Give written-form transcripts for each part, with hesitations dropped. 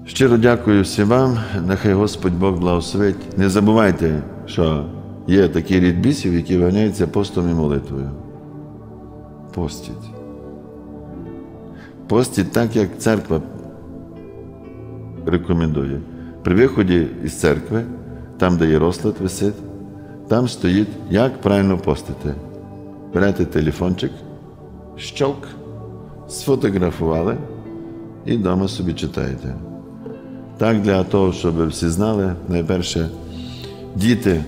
Щиро дякую всім вам, нехай Господь Бог благословить. Не забувайте, що є такий рід бісів, які виганяються постом і молитвою. Постіть. Постіть так, як церква рекомендує. При виході із церкви, там, де є розклад висить, там стоїть, як правильно постити. Берете телефончик, щелк, сфотографували і вдома собі читаєте. Так, для того, щоб всі знали, найперше, діти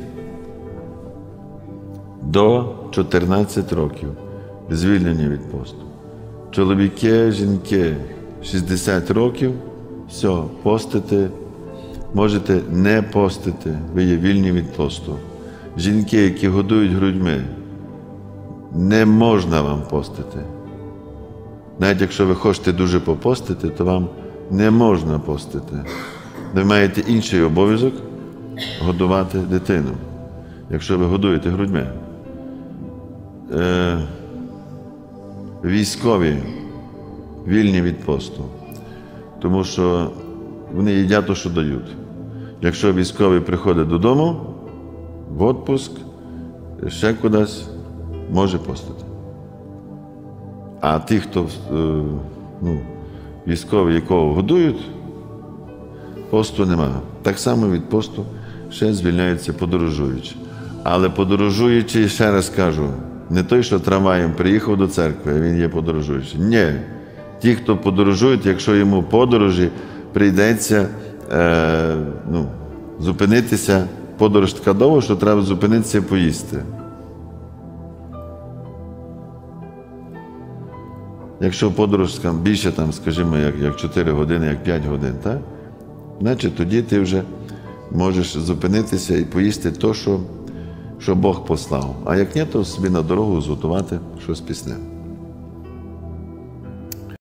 до 14 років звільнені від посту. Чоловіки, жінки 60 років, все, постите, можете не постити, ви є вільні від посту. Жінки, які годують грудьми, не можна вам постити. Навіть якщо ви хочете дуже попостити, то вам не можна постити. Ви маєте інший обов'язок годувати дитину, якщо ви годуєте грудьми. Військові вільні від посту, тому що вони їдять те, що дають. Якщо військовий приходить додому, в відпуск, ще кудись, може постити. А ті, хто військові, якого годують, посту немає. Так само від посту ще звільняються подорожуючі. Але подорожуючий, ще раз кажу, не той, що трамваєм приїхав до церкви, а він є подорожуючий. Ні. Ті, хто подорожують, якщо йому подорожі прийдеться зупинитися, подорож така довго, що треба зупинитися і поїсти. Якщо подорож більше, скажімо, як 4 години, як 5 годин, так? Значить, тоді ти вже можеш зупинитися і поїсти те, що Бог послав. А як ні, то собі на дорогу зготувати щось пісне.